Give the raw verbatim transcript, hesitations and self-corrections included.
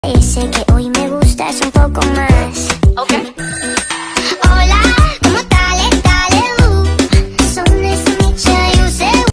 Ese que hoy me gustas un poco más. Okay.